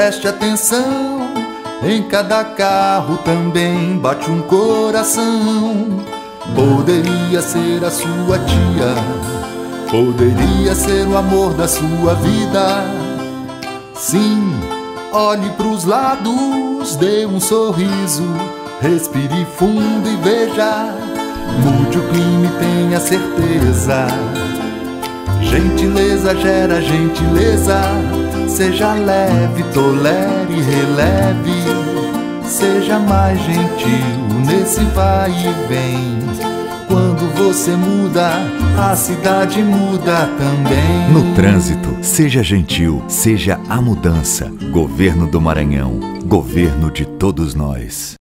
preste atenção, em cada carro também bate um coração. Poderia ser a sua tia, poderia ser o amor da sua vida. Sim, olhe pros lados, dê um sorriso, respire fundo e veja. Mude o clima e tenha certeza. Gentileza gera gentileza. Seja leve, tolere e releve. Seja mais gentil nesse vai e vem. Quando você muda, a cidade muda também. No trânsito, seja gentil, seja a mudança. Governo do Maranhão, governo de todos nós.